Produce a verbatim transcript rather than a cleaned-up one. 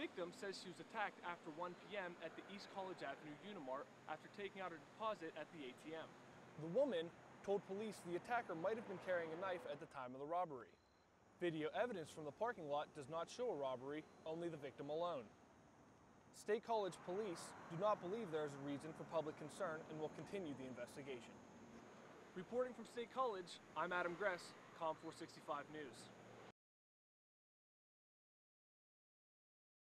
victim says she was attacked after one p m at the East College Avenue Unimart after taking out her deposit at the A T M. The woman told police the attacker might have been carrying a knife at the time of the robbery. Video evidence from the parking lot does not show a robbery, only the victim alone. State College police do not believe there is a reason for public concern and will continue the investigation. Reporting from State College, I'm Adam Gress, Com four sixty-five News.